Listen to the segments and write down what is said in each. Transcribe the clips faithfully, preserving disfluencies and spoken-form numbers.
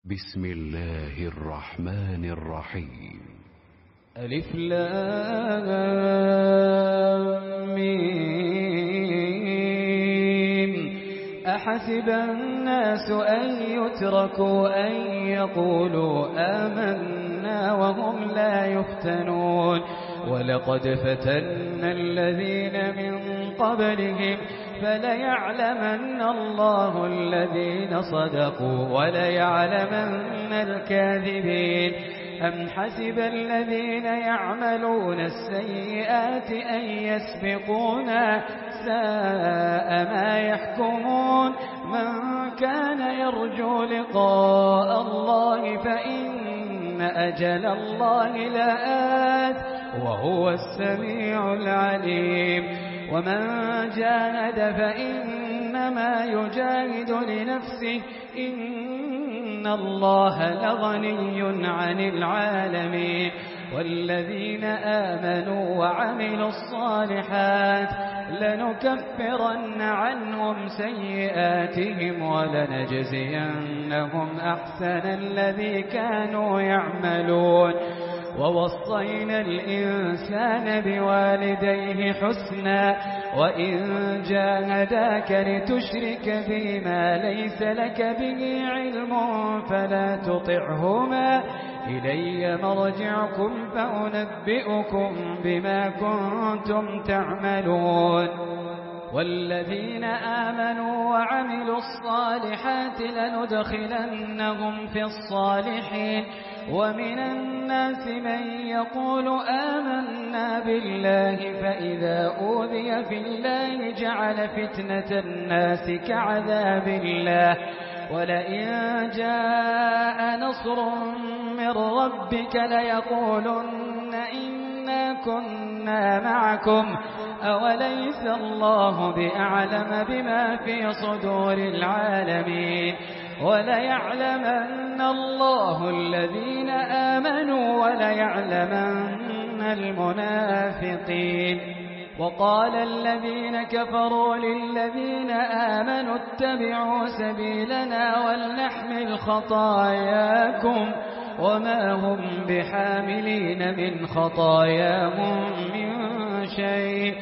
بسم الله الرحمن الرحيم. ألف لام ميم. أحسب الناس أن يتركوا أن يقولوا آمنا وهم لا يفتنون ولقد فتنا الذين من قبلهم فليعلمن الله الذين صدقوا وليعلمن الكاذبين. أم حسب الذين يعملون السيئات أن يسبقونا ساء ما يحكمون. من كان يرجو لقاء الله فإن أجل الله لآت وهو السميع العليم. ومن جاهد فإنما يجاهد لنفسه إن الله لغني عن العالمين. والذين آمنوا وعملوا الصالحات لنكفرن عنهم سيئاتهم ولنجزينهم أحسن الذي كانوا يعملون. ووصينا الإنسان بوالديه حسنا وإن جاهداك لتشرك بما ليس لك به علم فلا تطعهما إلي مرجعكم فأنبئكم بما كنتم تعملون. والذين آمنوا وعملوا الصالحات لندخلنهم في الصالحين. ومن الناس من يقول آمنا بالله فإذا أوذي في الله جعل فتنة الناس كعذاب الله ولئن جاء نصر من ربك ليقولن إنا كنا معكم أوليس الله بأعلم بما في صدور العالمين. وليعلمن الله الذين آمنوا وليعلمن المنافقين. وقال الذين كفروا للذين آمنوا اتبعوا سبيلنا ولنحمل خطاياكم وما هم بحاملين من خطاياهم من شيء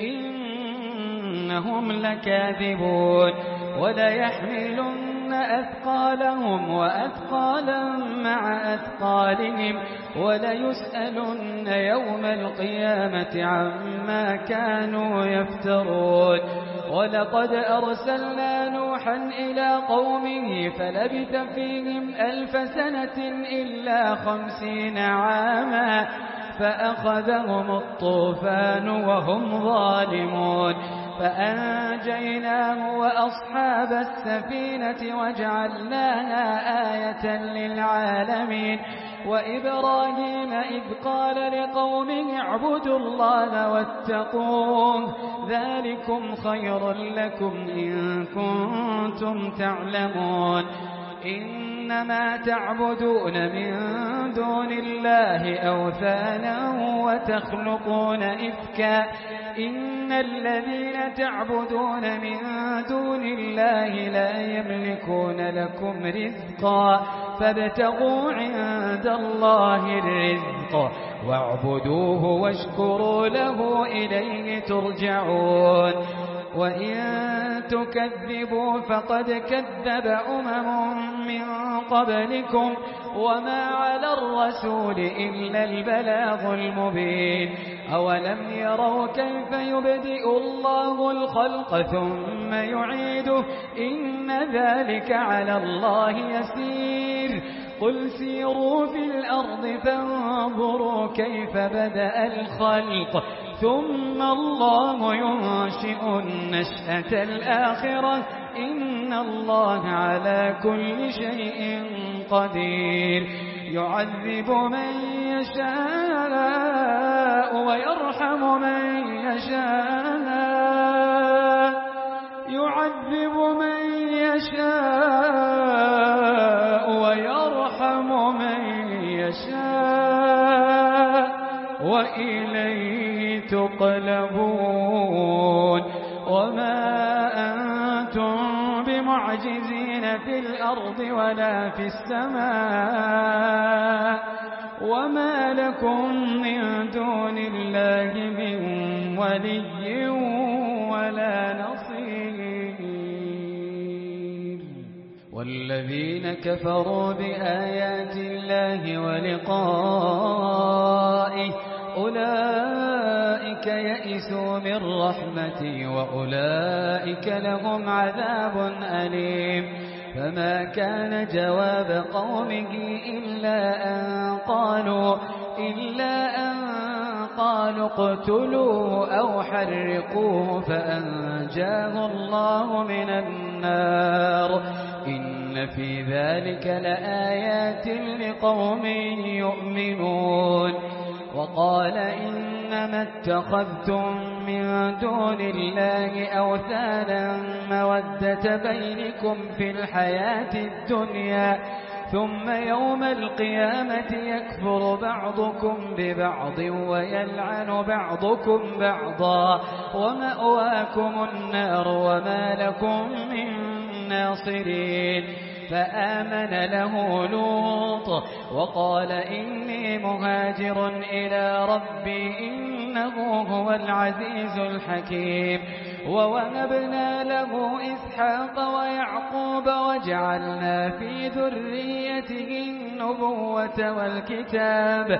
إنهم لكاذبون. وليحملن أثقالهم وأثقالا مع أثقالهم وليسألن يوم القيامة عما كانوا يفترون. ولقد أرسلنا نوحا إلى قومه فلبث فيهم ألف سنة إلا خمسين عاما فأخذهم الطوفان وهم ظالمون فأنجيناه وأصحاب السفينة وجعلناها آية للعالمين. وإبراهيم إذ قال لقومه اعبدوا الله واتقوه ذلكم خير لكم إن كنتم تعلمون. إنما تعبدون من دون الله أوثانا وتخلقون إفكا إن الذين تعبدون من دون الله لا يملكون لكم رزقا فابتغوا عند الله الرزق واعبدوه واشكروا له إليه ترجعون. وإن تكذبوا فقد كذب أمم من قبلكم وما على الرسول إلا البلاغ المبين. أولم يروا كيف يبدئ الله الخلق ثم يعيده إن ذلك على الله يسير. قل سيروا في الأرض فانظروا كيف بدأ الخلق ثم الله ينشئ النشأة الآخرة إن الله على كل شيء قدير. يعذب من يشاء ويرحم من يشاء يعذب من يشاء ويرحم من يشاء وإليه تقلبون. وما أنتم بمعجزين في في الأرض ولا في السماء وما لكم من دون الله من ولي ولا نصير. والذين كفروا بآيات الله ولقائه أولئك يئسوا من رحمتي وأولئك لهم عذاب أليم. فما كان جواب قومه إلا أن قالوا إلا أن قالوا اقتلوه أو حرقوه فأنجاه الله من النار. إن في ذلك لآيات لقوم يؤمنون. وقال إنما اتخذتم من دون الله أوثانا مودة بينكم في الحياة الدنيا ثم يوم القيامة يكفر بعضكم ببعض ويلعن بعضكم بعضا ومأواكم النار وما لكم من ناصرين. فآمن له لوط وقال إني مهاجر إلى ربي إنه هو العزيز الحكيم. ووهبنا له إسحاق ويعقوب وجعلنا في ذريته النبوة والكتاب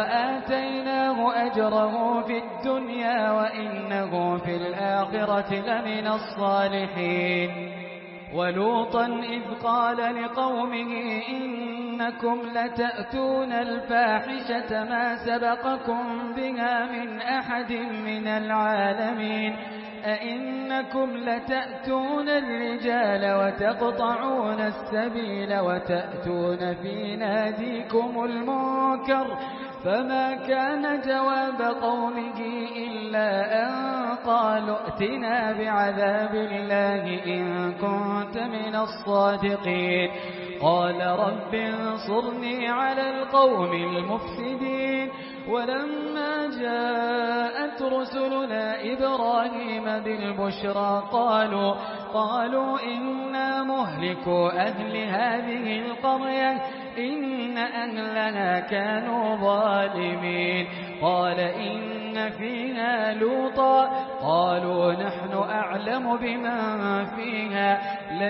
وآتيناه أجره في الدنيا وإنه في الآخرة لمن الصالحين. ولوطا إذ قال لقومه إنكم لتأتون الفاحشة ما سبقكم بها من أحد من العالمين أئنكم لتأتون الرجال وتقطعون السبيل وتأتون في ناديكم المنكر. فما كان جواب قومه إلا أن قالوا ائتنا بعذاب الله إن كنت من الصادقين. قال رب انصرني على القوم المفسدين. ولما جاءت رسلنا إبراهيم بالبشرى قالوا قالوا إنا مهلكو أهل هذه القرية إن أهلها كانوا ظالمين. قال إن فيها لوطا قالوا نحن أعلم بمن فيها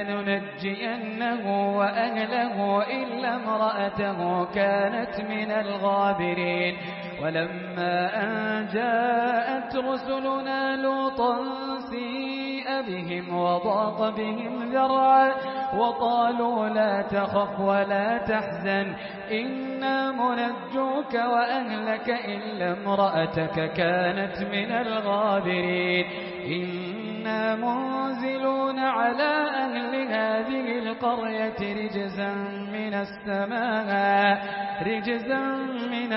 لننجينه وأهله إلا امرأته كانت من الغابرين. ولما أن جاءت رسلنا لوطا سيء بهم وضاق بهم ذرعا وقالوا لا تخف ولا تحزن إنا منجوك وأهلك إلا امرأتك كانت من الغابرين. إنا منزلون على أهل هذه القرية رجزا من السماء رجزا من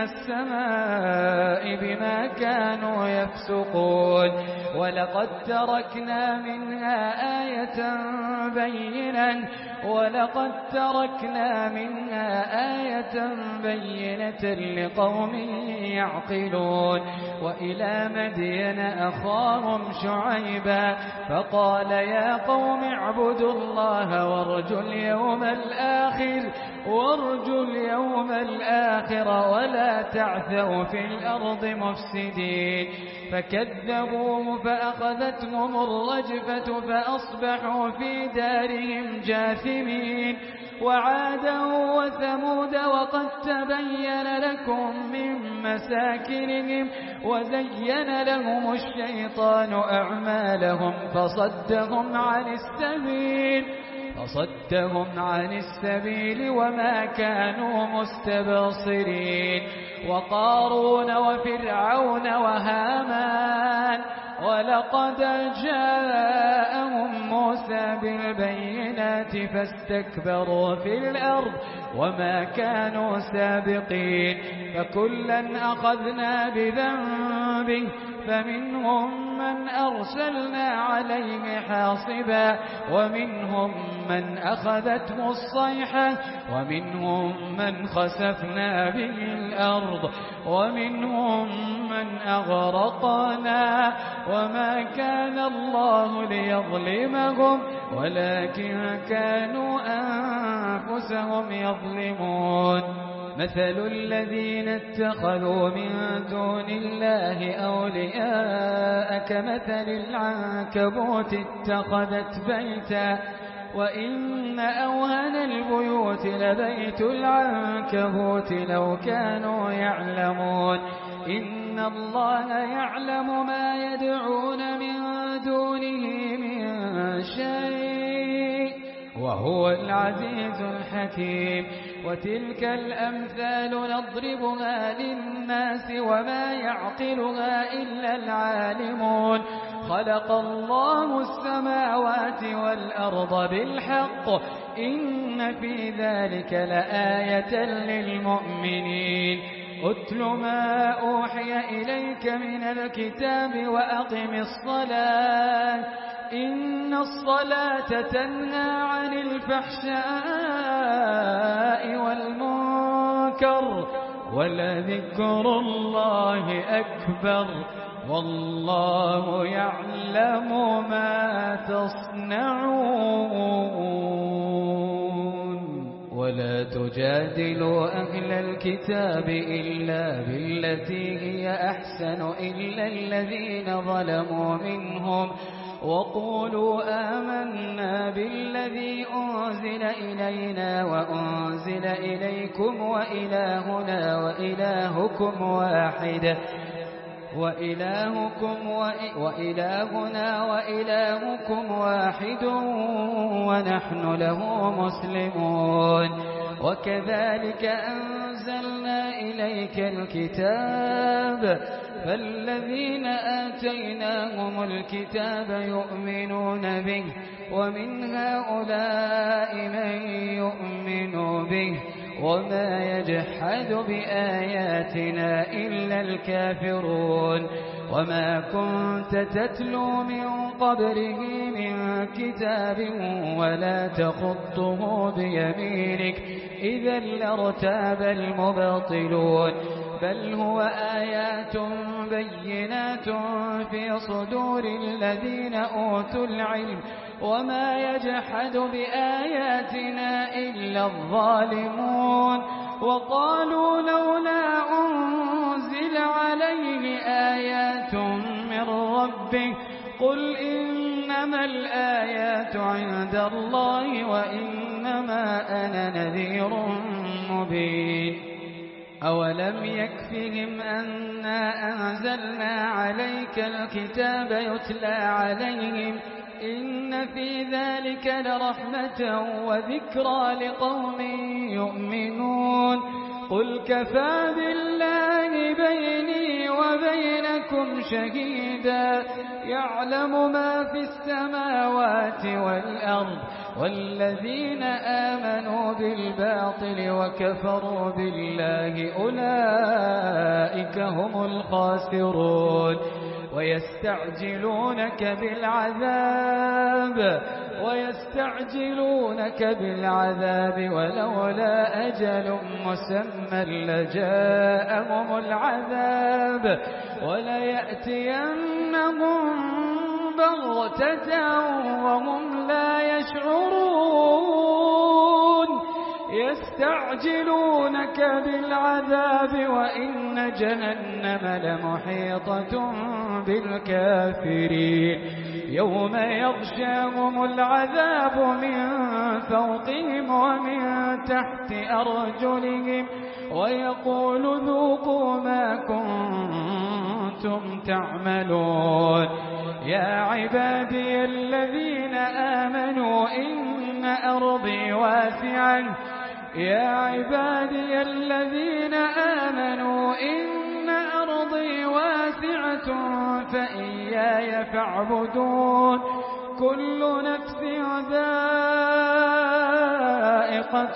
السماء بما كانوا يفسقون. ولقد تركنا منها آية بينة ولقد تركنا منها آية بينة لقوم يعقلون. وإلى مدين أخاهم شعيبا فقال يا قوم اعبدوا الله وارجوا اليوم الآخر وارجوا اليوم الآخر ولا تعثوا في الأرض مفسدين. فكذبوه فأخذتهم الرجفة فأصبحوا في دارهم جاثمين. وعادا وثمود وقد تبين لكم من مساكنهم وزين لهم الشيطان أعمالهم فصدهم عن السبيل فصدهم عن السبيل وما كانوا مستبصرين. وقارون وفرعون وهامان ولقد جاءهم موسى بالبينات فاستكبروا في الأرض وما كانوا سابقين. فكلا أخذنا بذنبه فمنهم من أرسلنا عليه حاصبا ومنهم من أخذته الصيحة ومنهم من خسفنا به الأرض ومنهم من أغرقنا وما كان الله ليظلمهم ولكن كانوا أنفسهم يظلمون. مثل الذين اتخذوا من دون الله أولياء كمثل العنكبوت اتخذت بيتا وإن أوهن البيوت لبيت العنكبوت لو كانوا يعلمون. إن الله يعلم ما يدعون من دونه من شيء وهو العزيز الحكيم. وتلك الأمثال نضربها للناس وما يعقلها إلا العالمون. خلق الله السماوات والأرض بالحق إن في ذلك لآية للمؤمنين. أتل ما أوحي إليك من الكتاب وأقم الصلاة إن الصلاة تنهى عن الفحشاء والمنكر ولذكر الله أكبر والله يعلم ما تصنعون. ولا تجادلوا أهل الكتاب إلا بالتي هي أحسن إلا الذين ظلموا منهم وقولوا آمنا بالذي أنزل إلينا وأنزل إليكم وإلهنا وإلهكم واحد وإلهكم وإلهنا وإلهكم واحد ونحن له مسلمون. وكذلك أنزلنا إليك الكتاب فالذين آتيناهم الكتاب يؤمنون به ومن هؤلاء من يؤمن به وما يجحد بآياتنا إلا الكافرون. وما كنت تتلو من قبله من كتاب ولا تخطه بيمينك إذا لارتاب المبطلون. بل هو آيات بينات في صدور الذين أوتوا العلم وما يجحد بآياتنا إلا الظالمون. وقالوا لولا أنزل عليه آيات من ربه قل إنما الآيات عند الله وإنما أنا نذير مبين. أولم يكفهم أنا أنزلنا عليك الكتاب يتلى عليهم إن في ذلك لرحمة وذكرى لقوم يؤمنون. قل كفى بالله بيني وبينكم شهيدا يعلم ما في السماوات والأرض والذين آمنوا بالباطل وكفروا بالله أولئك هم الخاسرون. ويستعجلونك بالعذاب ويستعجلونك بالعذاب ولولا أجل مسمى لجاءهم العذاب وليأتينهم بغتة وهم لا يشعرون. يستعجلونك بالعذاب وإن جهنم لمحيطة بالكافرين. يوم يغشاهم العذاب من فوقهم ومن تحت أرجلهم ويقول ذوقوا ما كنتم تعملون. يا عبادي الذين آمنوا إن أرضي واسعة يا عبادي الذين آمنوا إن أرضي واسعة فإياي فاعبدون. كل نفس ذائقة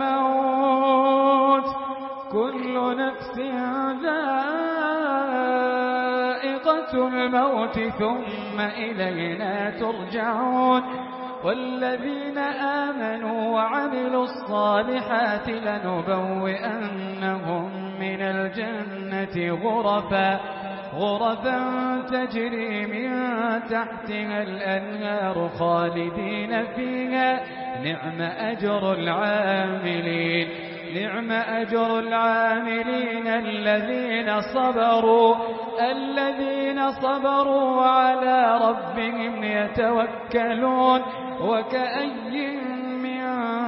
الموت كل نفس ذائقة الموت ثم إلينا ترجعون والذين آمنوا وعملوا الصالحات لنبوئنهم من الجنة غرفا غرفا تجري من تحتها الأنهار خالدين فيها نعم أجر العاملين نعم أجر العاملين الذين صبروا الذين صبروا وعلى ربهم يتوكلون وكأي من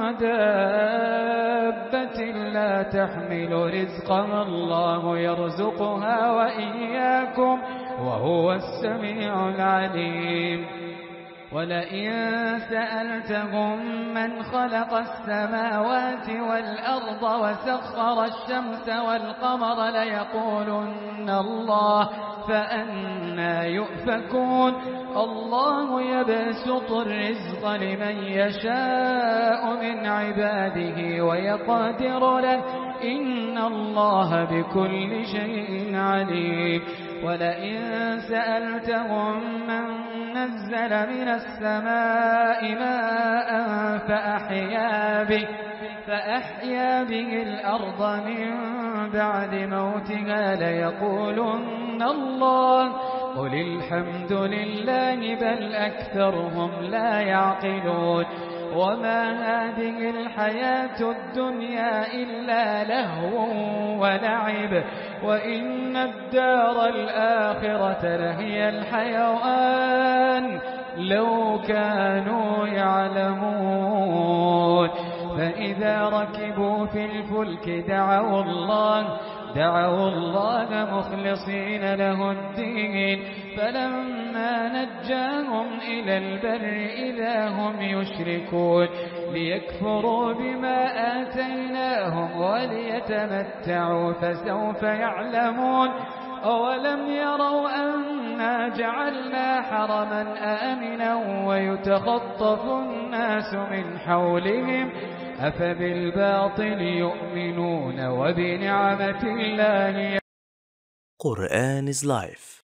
دابة لا تحمل رزقها الله يرزقها وإياكم وهو السميع العليم ولئن سألتهم من خلق السماوات والأرض وسخر الشمس والقمر ليقولن الله فأنى يؤفكون الله يبسط الرزق لمن يشاء من عباده ويقدر له إن الله بكل شيء عليم ولئن سألتهم من نزل من السماء ماء فأحيا به فأحيا به الأرض من بعد موتها ليقولن الله قل الحمد لله بل أكثرهم لا يعقلون وما هذه الحياة الدنيا إلا لهو ولعب وإن الدار الآخرة لهي الحيوان لو كانوا يعلمون فإذا ركبوا في الفلك دعوا الله دعوا الله مخلصين له الدين فلما نجاهم إلى البر إذا هم يشركون ليكفروا بما آتيناهم وليتمتعوا فسوف يعلمون أولم يروا أنا جعلنا حرما آمنا ويتخطف الناس من حولهم أفبالباطل يؤمنون وبنعمة الله Quran is life.